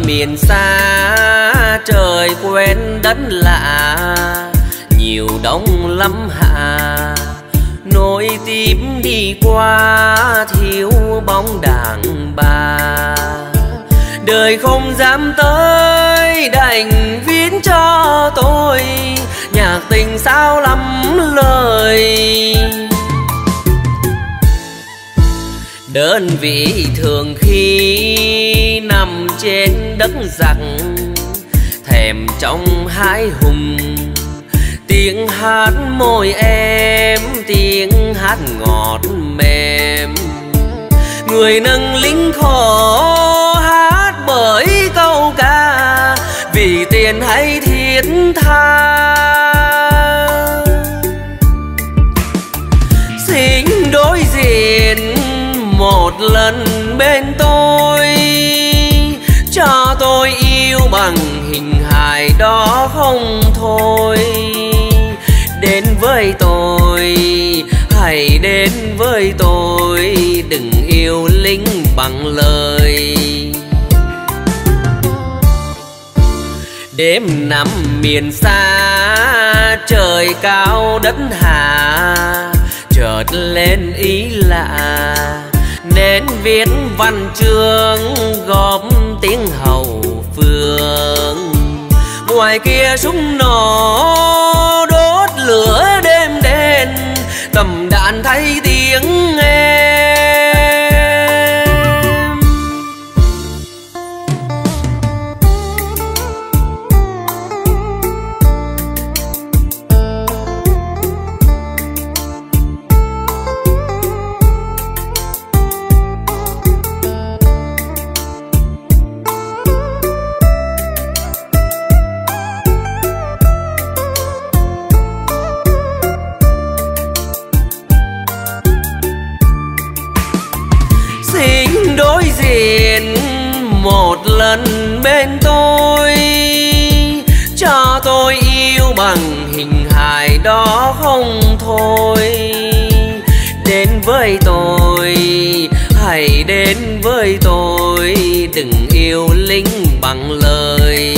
miền xa trời quen đất lạ, nhiều đông lắm hạ nỗi tim đi qua thiếu bóng đàn bà. Đời không dám tới đành viết cho tôi nhạc tình sao lắm lời. Đơn vị thường khi nằm trên đất giặc, thèm trong hái hùng tiếng hát môi em, tiếng hát ngọt mềm. Người nâng lính khổ hát bởi câu ca vì tiền hay thiết tha. Xin đối diện một lần bên tôi, cho tôi yêu bằng hình hài đó không thôi. Đến với tôi, hãy đến với tôi, đừng yêu lính bằng lời. Đêm nằm miền xa trời cao đất hạ, chợt lên ý lạ nên viết văn chương góp tiếng hậu phương. Ngoài kia súng nổ đốt lửa đêm đen, tầm đạn thay tiếng em. Đối diện một lần bên tôi, cho tôi yêu bằng hình hài đó không thôi. Đến với tôi, hãy đến với tôi, đừng yêu lính bằng lời.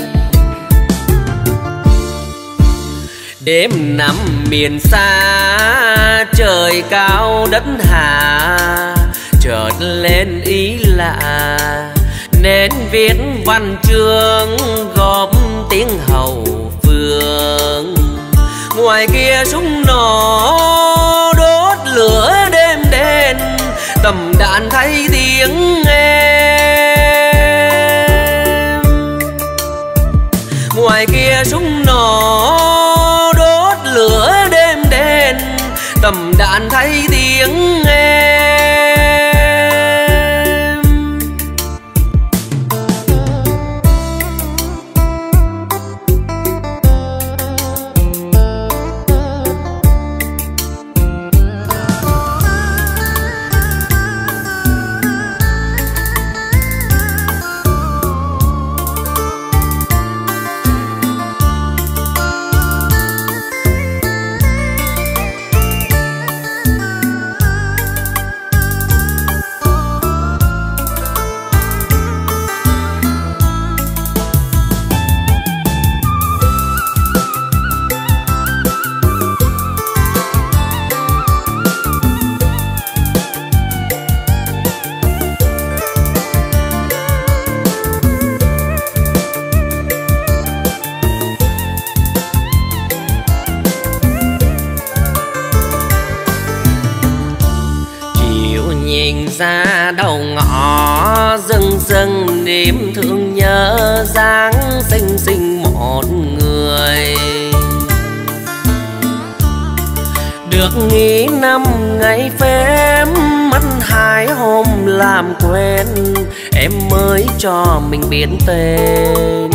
Đêm nằm miền xa trời cao đất hạ, chợt lên ý lạ nên viết văn chương góp tiếng hậu phương. Ngoài kia súng nổ đốt lửa đêm đen, tầm đạn thay tiếng em. Ngoài kia súng nổ đốt lửa đêm đen, tầm đạn thay tiếng em. Ra đầu ngõ dâng dâng niềm thương nhớ dáng xinh xinh một người. Được nghỉ 5 ngày phép mất 2 hôm làm quen, em mới cho mình biết tên.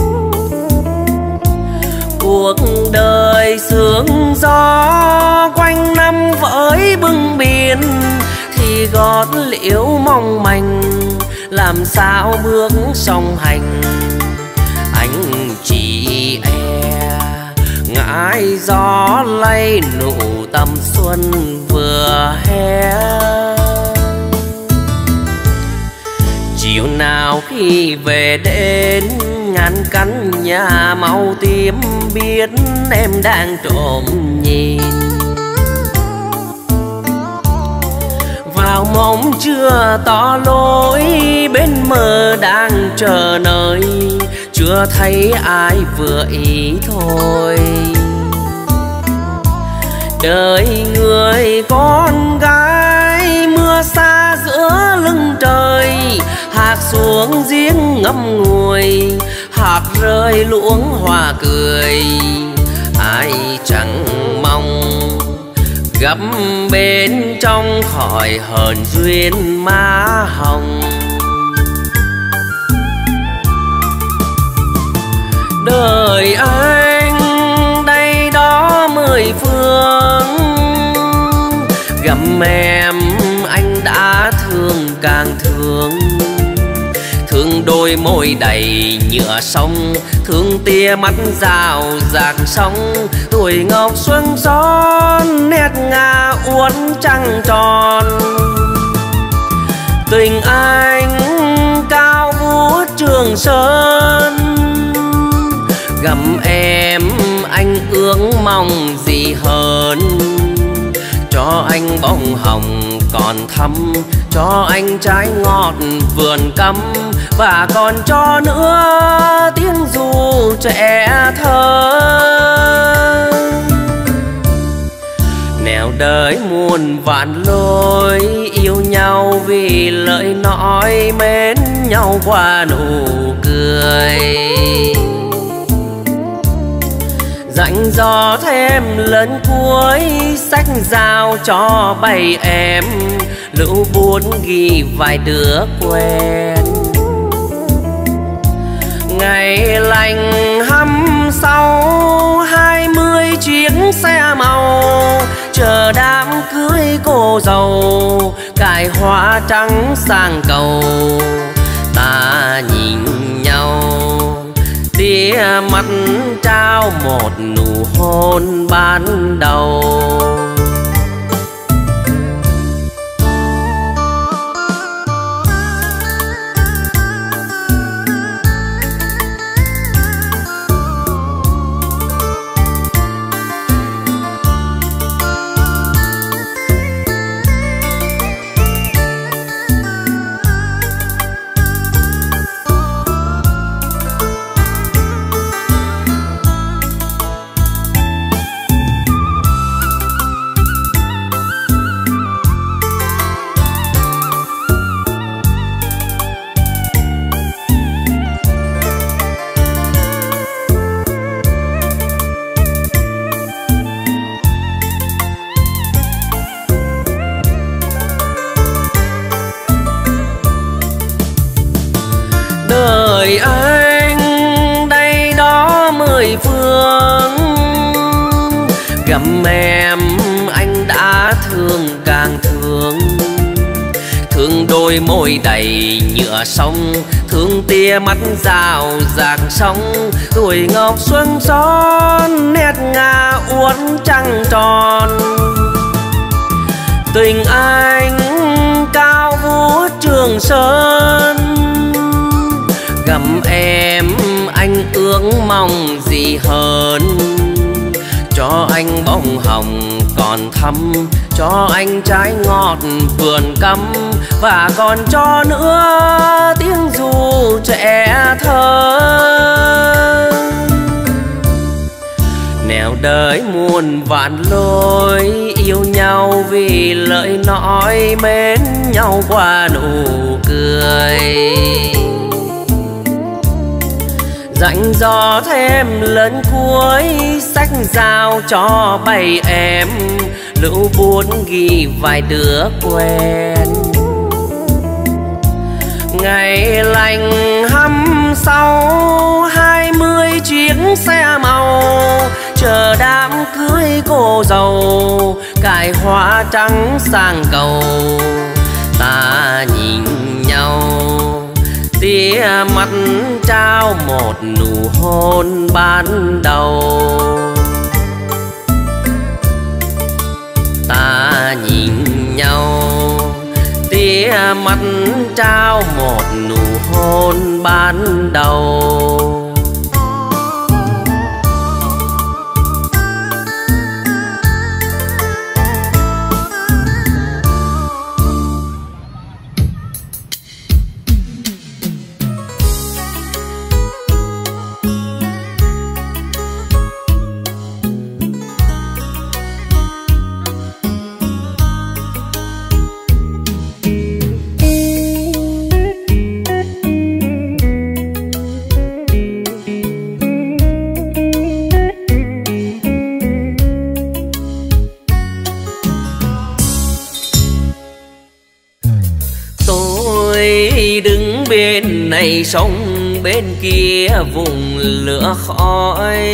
Cuộc đời sương gió quanh năm với bưng biển, thì gót liễu mong manh làm sao bước song hành. Anh chỉ e ngại gió lay nụ tầm xuân vừa hè. Chiều chiều nào khi về đến ngàn căn nhà màu tím, biết em đang trộm nhìn vào mộng chưa tỏ lối, bên mơ đang chờ nơi, chưa thấy ai vừa ý thôi. Đời người con gái mưa xa giữa lưng trời, hạt xuống giếng ngâm ngùi, hạt rơi luống hoa cười. Ai chẳng mong gặp bên trong khỏi hờn duyên má hồng. Đời anh đây đó mười phương, gặp em anh đã thương càng thương. Thương đôi môi đầy nhựa sông, thương tia mắt rào rạc sóng. Tuổi ngọc xuân son nét ngà uốn trăng tròn, tình anh cao vút Trường Sơn. Gặp em anh ước mong gì hơn, cho anh bông hồng còn thắm, cho anh trái ngọt vườn cắm, và còn cho nữa tiếng ru trẻ thơ. Nẻo đời muôn vạn lối, yêu nhau vì lời nói, mến nhau qua nụ cười. Dặn dò thêm lần cuối, sách giao cho bầy em, lưu buồn ghi vài đứa quen. Ngày lành hăm sau 20 chiếc xe màu, chờ đám cưới cô dâu, cài hoa trắng sang cầu. Ta nhìn nhau tia mắt trao một nụ hôn ban đầu. Đời anh đây đó mười phương, gặp em anh đã thương càng thương. Thương đôi môi đầy nhựa sông, thương tia mắt rào rạc sóng. Tuổi ngọc xuân son nét ngà uốn trăng tròn, tình anh cao vút Trường Sơn. Gặp em anh ước mong gì hơn, cho anh bông hồng còn thắm, cho anh trái ngọt vườn cắm, và còn cho nữa tiếng ru trẻ thơ. Nẻo đời muôn vạn lối, yêu nhau vì lời nói, mến nhau qua nụ cười. Dặn dò thêm lần cuối, sách giao cho bầy em, lưu buồn ghi vài đứa quen. Ngày lành hăm sau 20 chiếc xe màu, chờ đám cưới cô dâu, cài hoa trắng sang cầu. Ta nhìn nhau tia mắt trao một nụ hôn ban đầu. Ta nhìn nhau tia chia mắt trao một nụ hôn ban đầu. Đứng bên này sông bên kia vùng lửa khói,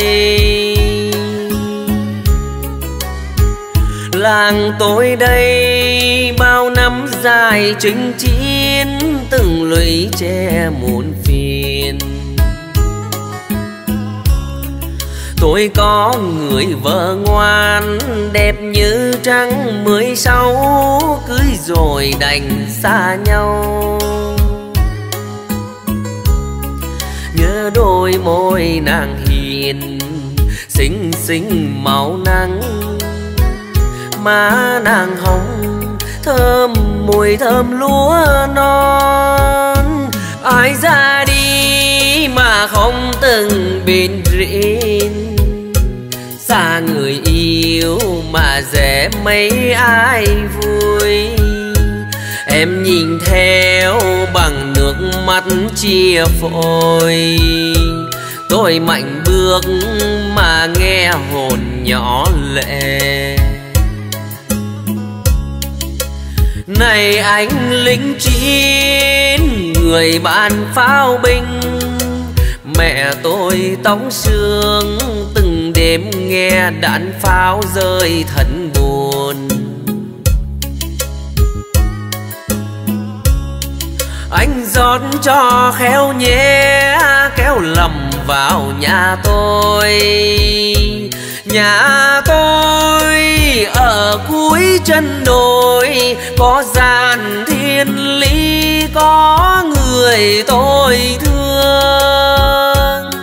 làng tôi đây bao năm dài chinh chiến, từng lũy tre muôn phiền. Tôi có người vợ ngoan đẹp như trăng 16, cưới rồi đành xa nhau. Nhớ đôi môi nàng hiền xinh xinh màu nắng, má nàng hồng thơm mùi thơm lúa non. Ai ra đi mà không từng bên riêng, xa người yêu mà dễ mấy ai vui. Em nhìn theo bằng nước mắt chia phôi, tôi mạnh bước mà nghe hồn nhỏ lệ. Này anh lính chiến người ban pháo binh, mẹ tôi tống xương từng đêm nghe đạn pháo rơi thật buồn. Anh rót cho khéo nhé kéo lầm vào nhà tôi. Nhà tôi ở cuối chân đồi, có gian thiên lý, có người tôi thương.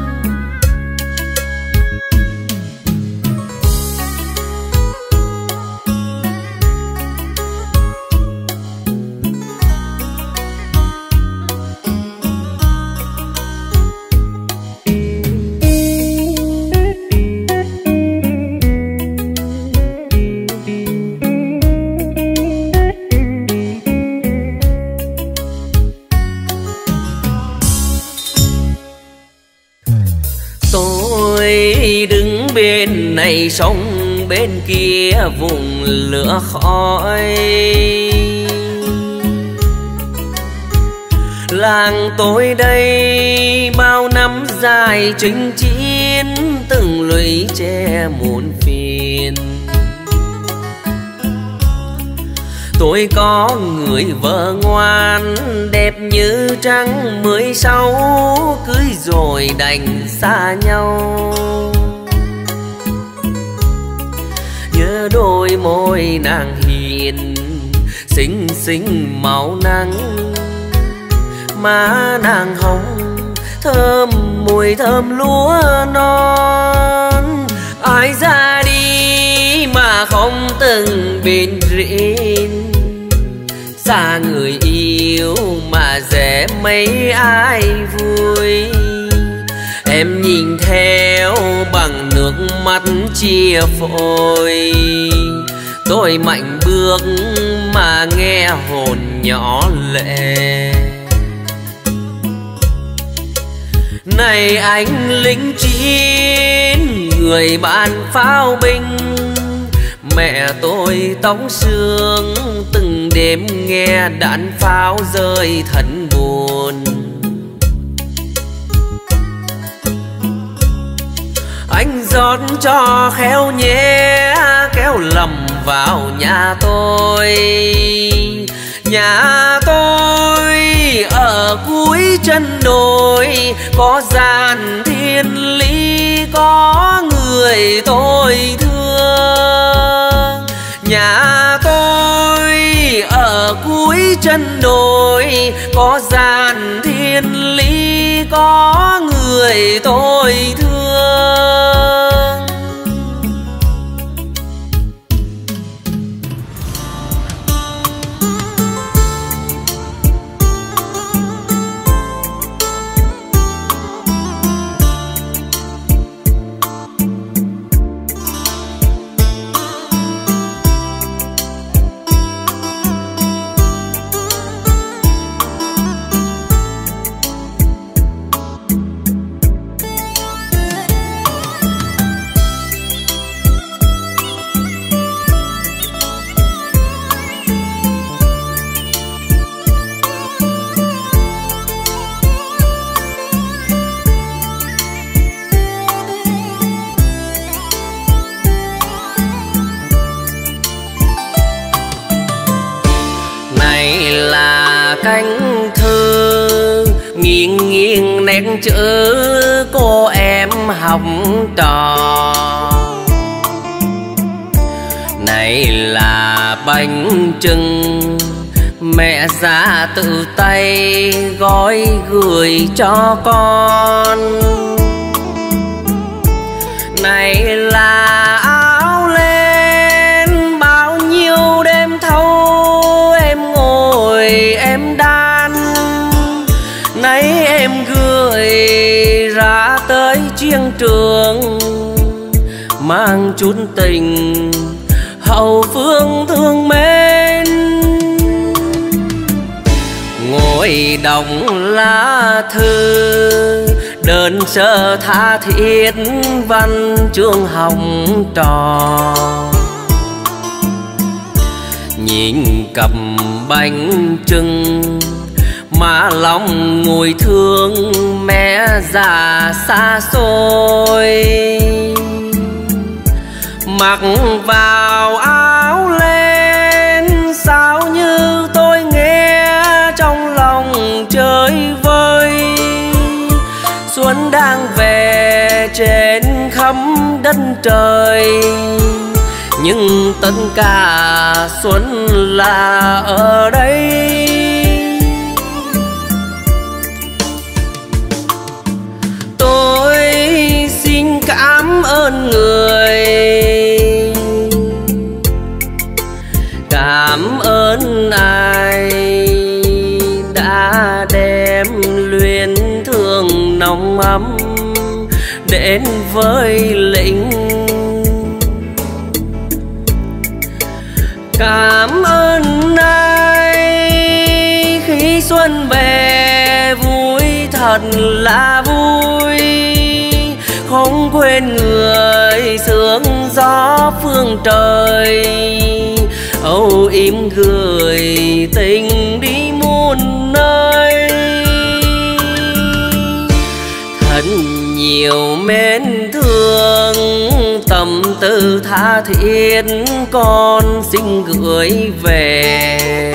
Đứng bên này sông bên kia vùng lửa khói, làng tôi đây bao năm dài chinh chiến, từng lũy tre muôn phiền. Tôi có người vợ ngoan đẹp như trăng 16, cưới rồi đành xa nhau. Nhớ đôi môi nàng hiền xinh xinh màu nắng, má nàng hồng thơm mùi thơm lúa non. Ai ra đi mà không từng bên riêng, xa người yêu mà dễ mấy ai vui. Em nhìn theo bằng nước mắt chia phôi, tôi mạnh bước mà nghe hồn nhỏ lệ. Này anh lính chiến người ban pháo binh, mẹ tôi tống xương từng đêm nghe đạn pháo rơi thật buồn. Anh rót cho khéo nhé kéo lầm vào nhà tôi. Nhà tôi ở cuối chân đồi, có gian thiên lý, có người tôi thương. Nhà tôi ở cuối chân đồi có gian thiên lý, có người tôi thương. Cánh thư nghiêng nghiêng nét chữ cô em học trò. Này là bánh chưng mẹ già tự tay gói gửi cho con. Này là áo len bao nhiêu đêm thâu em ngồi em đan. Nay em gửi ra tới chiến trường mang chút tình hậu phương thương mến. Ngồi đọc lá thư đơn sơ tha thiết văn chương hồng trò. Nhìn cầm bánh trưng mà lòng ngồi thương mẹ già xa xôi. Mặc vào áo len sao như tôi nghe trong lòng chơi vơi. Xuân đang về trên khắp đất trời, nhưng tất cả xuân là ở đây. Tôi xin cảm ơn người, cảm ơn ai đã đem luyến thương nồng ấm đến với lính. Cảm ơn ai khi xuân về vui thật là vui. Không quên người sương gió phương trời, âu yếm gửi tình đi muôn nơi. Thật nhiều mến thương tâm tư tha thiết con xin gửi về.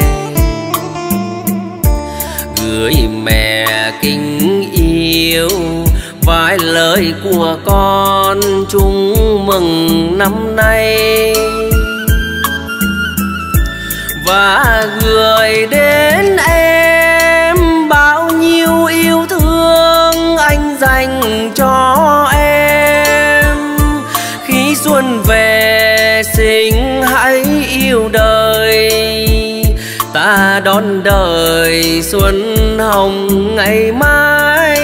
Gửi mẹ kính yêu vài lời của con chung mừng năm nay. Và gửi đến em bao nhiêu yêu thương anh dành cho em. Khi xuân về xin hãy yêu đời, ta đón đời xuân hồng ngày mai.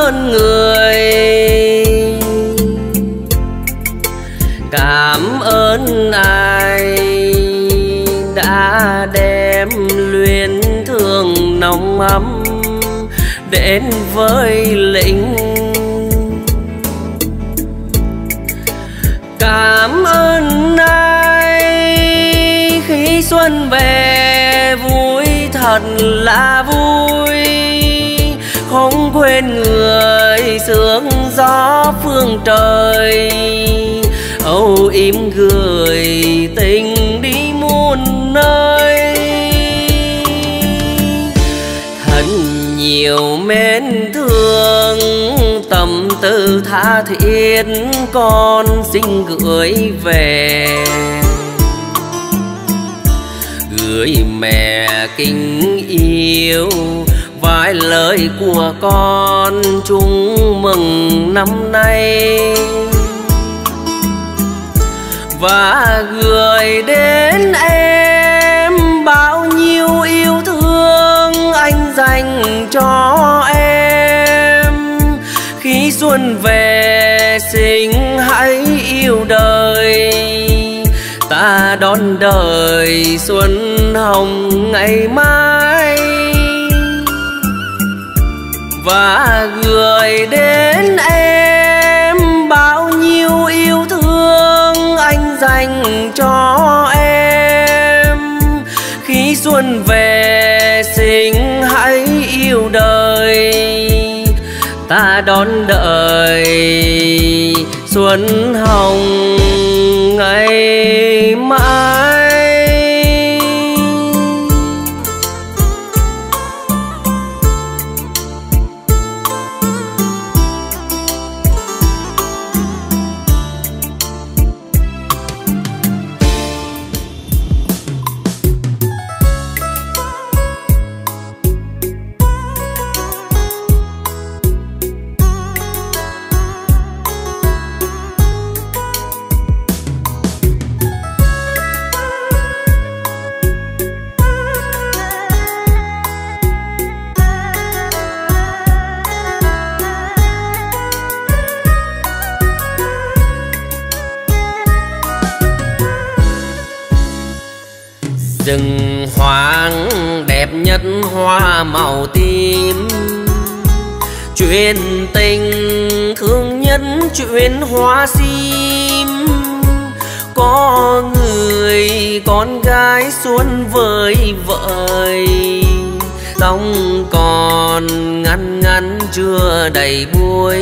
ơn người, cảm ơn ai đã đem luyến thương nồng ấm đến với lính. Cảm ơn ai khi xuân về vui thật là vui, không quên người sương gió phương trời, âu yếm gửi tình đi muôn nơi. Thật nhiều mến thương tâm tư tha thiết con xin gửi về, gửi mẹ kính yêu vài lời của con chung mừng năm nay, và gửi đến em bao nhiêu yêu thương anh dành cho em. Khi xuân về xin hãy yêu đời, ta đón đời xuân hồng ngày mai, và gửi đến em bao nhiêu yêu thương anh dành cho em. Khi xuân về xin hãy yêu đời, ta đón đợi xuân hồng ngày mai. Rừng hoang đẹp nhất hoa màu tím, chuyện tình thương nhất chuyện hoa sim. Có người con gái xuân vơi vợi, tóc còn ngắn ngắn chưa đầy buổi.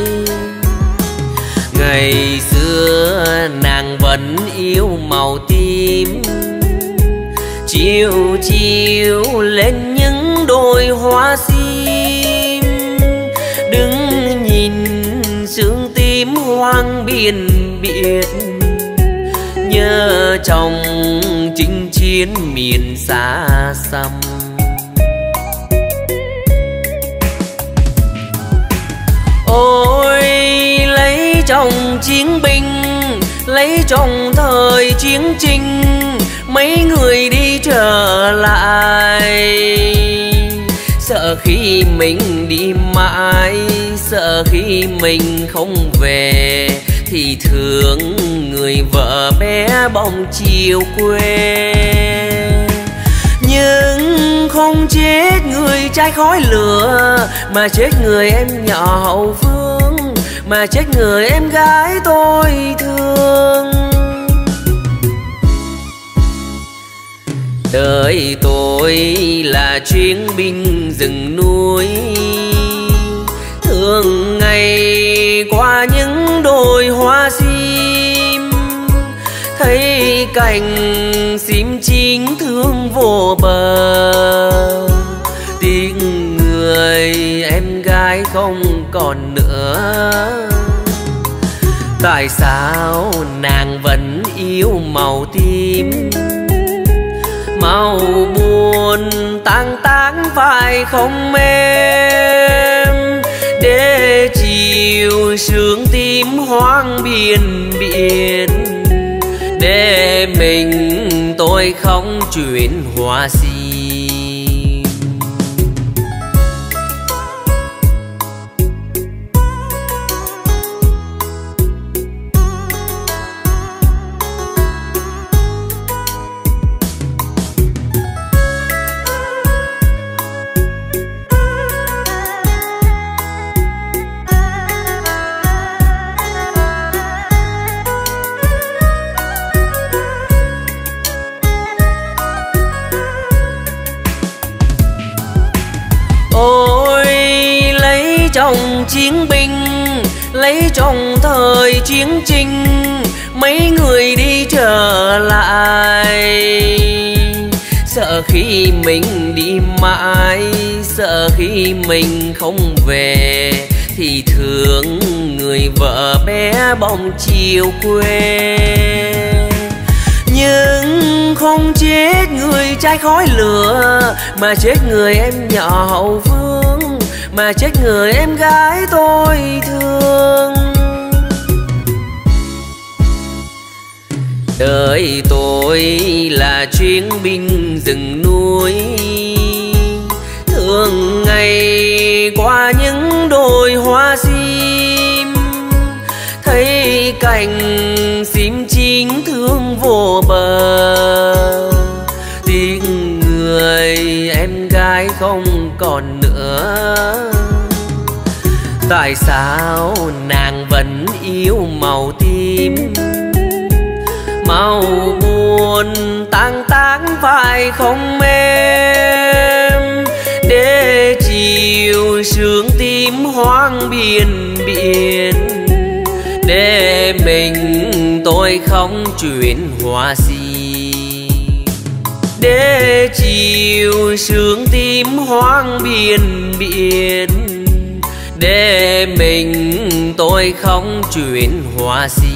Ngày xưa nàng vẫn yêu màu tím, chiều chiều lên những đôi hoa sim. Đứng nhìn sương tím hoang biển biệt, nhớ chồng chinh chiến miền xa xăm. Ôi lấy chồng chiến binh, lấy chồng thời chiến tranh, mấy người đi trở lại. Sợ khi mình đi mãi, sợ khi mình không về, thì thương người vợ bé bỏng chiều quê. Nhưng không chết người trai khói lửa, mà chết người em nhỏ hậu phương, mà chết người em gái tôi thương. Đời tôi là chuyến binh rừng núi, thường ngày qua những đồi hoa sim. Thấy cành sim chín thương vô bờ, tiếng người em gái không còn nữa. Tại sao nàng vẫn yêu màu tím, màu buồn tang táng phải không em? Để chiều sương tím hoang biển biển, để mình tôi không chuyện hoa sim. chiến binh lấy trong thời chiến tranh, mấy người đi trở lại. Sợ khi mình đi mãi, sợ khi mình không về, thì thương người vợ bé bồng chiều quê. Nhưng không chết người trai khói lửa, mà chết người em nhỏ hậu phương, mà chết người em gái tôi thương. Đời tôi là chuyến binh rừng núi, thường ngày qua những đồi hoa sim, thấy cảnh sim chín thương vô bờ. Tiếng người em gái không còn nữa, tại sao nàng vẫn yêu màu tím? Màu buồn tang táng phải không em? Để chiều sương tím hoang biển biển, để mình tôi không chuyện hoa si. Để chiều sương tím hoang biển biển, để mình tôi không chuyện hoa si.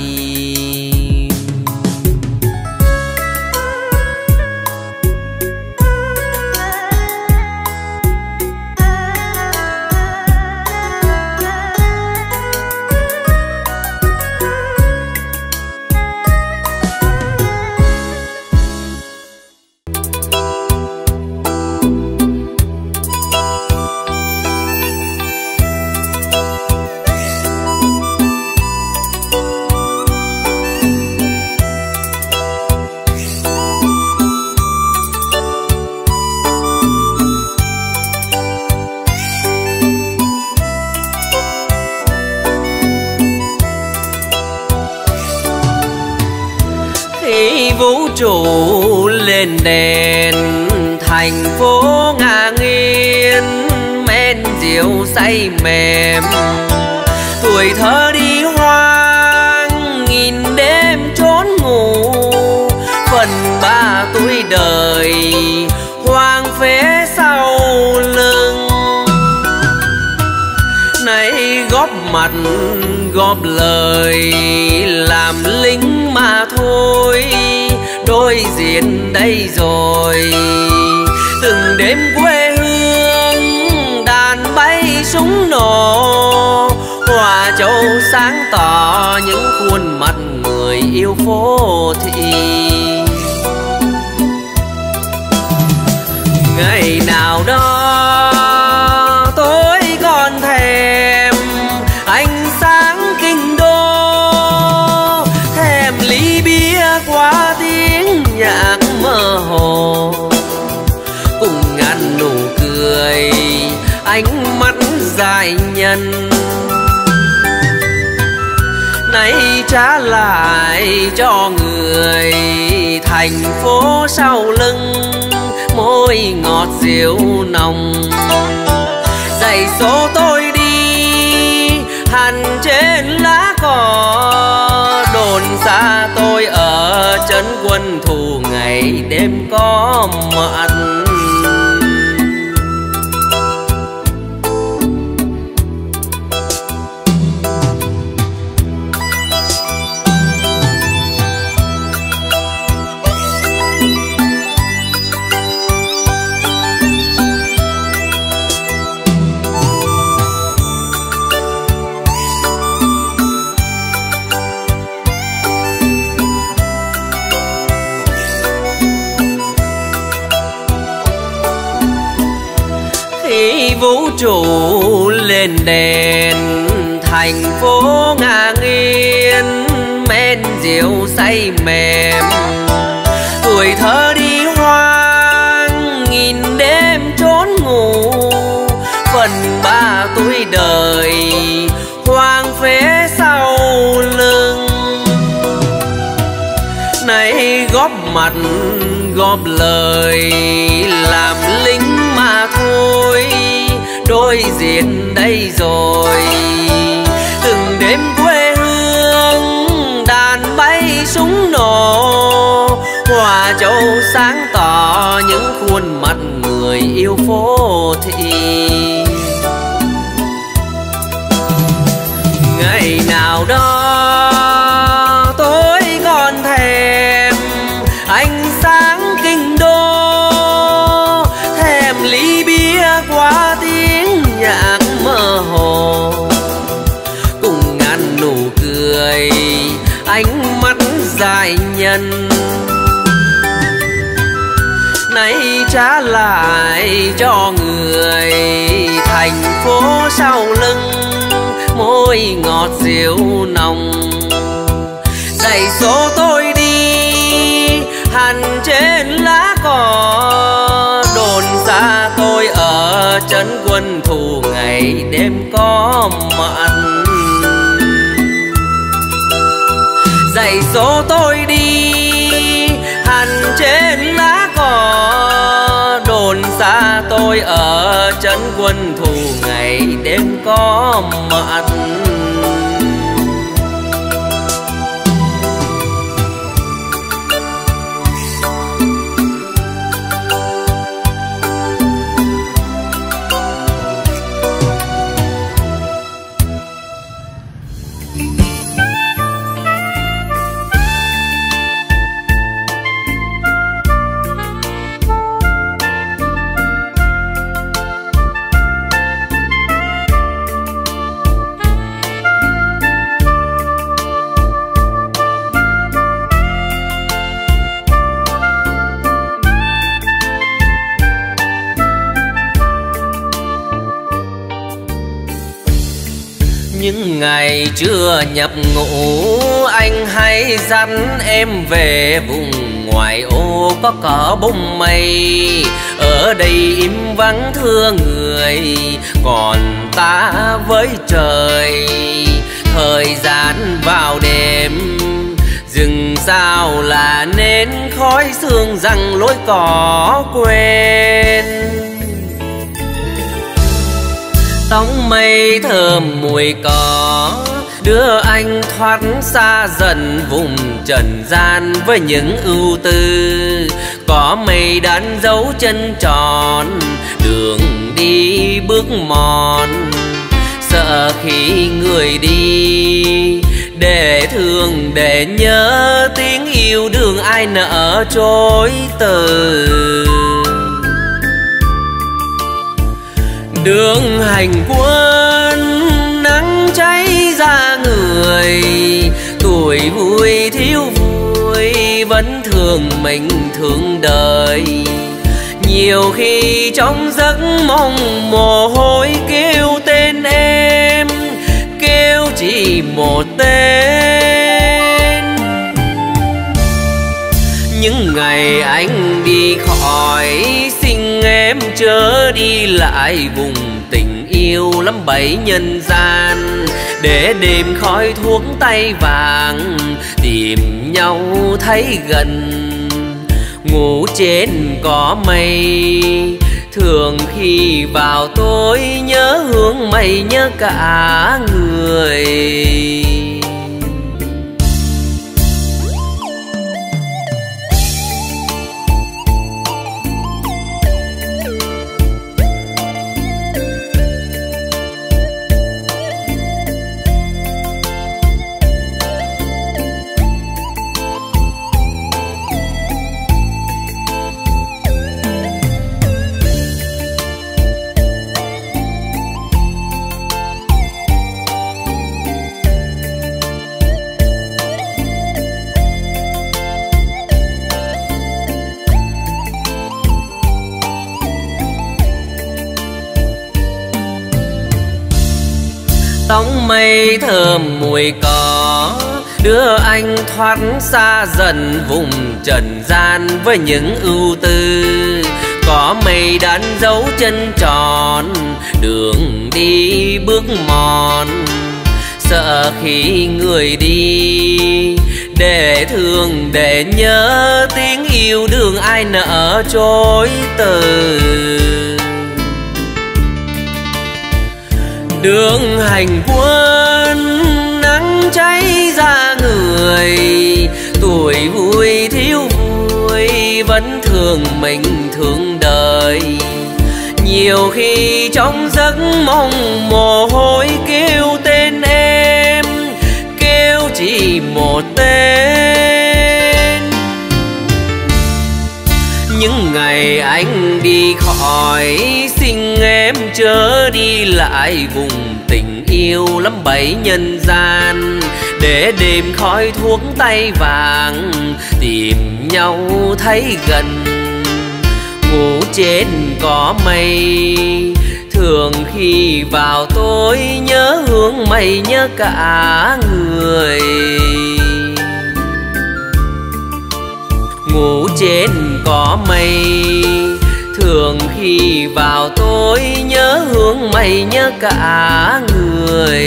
Vũ trụ lên đèn, thành phố ngả nghiêng, men rượu say mềm. Tuổi thơ đi hoang, nghìn đêm trốn ngủ, phần ba tuổi đời hoang phế sau lưng. Nay góp mặt góp lời làm lính mà thôi, đối diện đây rồi. Từng đêm quê hương đàn bay súng nổ, Hòa Châu sáng tỏ những khuôn mặt người yêu phố thị. Ngày nào đó tôi còn thèm ánh sáng kinh đô, thèm ly bia qua tiếng nhạc mơ hồ, cùng ngàn nụ cười ánh mắt dài nhân. Nay trả lại cho người thành phố sau lưng, môi ngọt rượu nồng. Dạy số tôi đi hằn trên lá cỏ, đồn xa tôi ở trấn quân thù ngày đêm có mặt. Vũ trụ lên đèn, thành phố ngả nghiêng, men rượu say mềm. Tuổi thơ đi hoang, nghìn đêm trốn ngủ, phần ba tuổi đời hoang phế sau lưng. Nay góp mặt góp lời làm lính mà thôi, đối diện đây rồi. Từng đêm quê hương đàn bay súng nổ, Hòa Châu sáng tỏ những khuôn mặt người yêu phố thị. Ngày nào đó tôi còn thèm ánh sáng kinh đô, thèm ly bia qua tiếng nhạc mơ hồ, cùng ngàn nụ cười ánh mắt dài nhân. Nay trả lại cho người thành phố sau lưng môi ngọt rượu nồng. Dạy số tôi đi hằn trên lá cỏ, đồn xa tôi ở trấn quân thù ngày đêm có mặt. Dạy số tôi đi hằn trên lá cỏ, đồn xa tôi ở trấn quân thù ngày đêm có mặt. Những ngày chưa nhập ngũ, anh hay dắt em về vùng ngoài ô có cỏ bông mây. Ở đây im vắng thưa người, còn ta với trời. Thời gian vào đêm, rừng sao là nên khói sương rằng lối cỏ quên. Tóc mây thơm mùi cỏ đưa anh thoát xa dần vùng trần gian với những ưu tư. Có mây đánh dấu chân tròn đường đi bước mòn, sợ khi người đi để thương để nhớ tiếng yêu đương ai nỡ chối từ. Đường hành quân nắng cháy ra người, tuổi vui thiếu vui vẫn thương mình thương đời. Nhiều khi trong giấc mộng mồ hôi kêu tên em, kêu chỉ một tên. Những ngày anh đi khỏi xin em chớ đi lại vùng tình yêu lắm bẫy nhân gian, để đêm khói thuốc tay vàng tìm nhau thấy gần. Ngủ trên có mây thường khi vào tối nhớ hương mây nhớ cả người. Tóc mây thơm mùi cỏ đưa anh thoát xa dần vùng trần gian với những ưu tư. Có mây đánh dấu chân tròn đường đi bước mòn, sợ khi người đi để thương để nhớ tiếng yêu đương ai nỡ chối từ. Đường hành quân nắng cháy ra người, tuổi vui thiếu vui vẫn thương mình thương đời. Nhiều khi trong giấc mộng mồ hôi kêu tên em, kêu chỉ một tên. Những ngày anh đi khỏi, xin em chớ đi lại vùng tình yêu lắm bẫy nhân gian. Để đêm khói thuốc tay vàng tìm nhau thấy gần. Ngủ trên có mây, thường khi vào tối nhớ hương mây nhớ cả người. Ngủ trên có mây, thường khi vào tối nhớ hương mây nhớ cả người.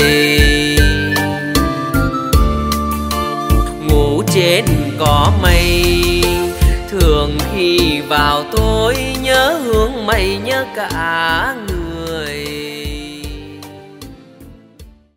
Ngủ trên có mây, thường khi vào tối nhớ hương mây nhớ cả người.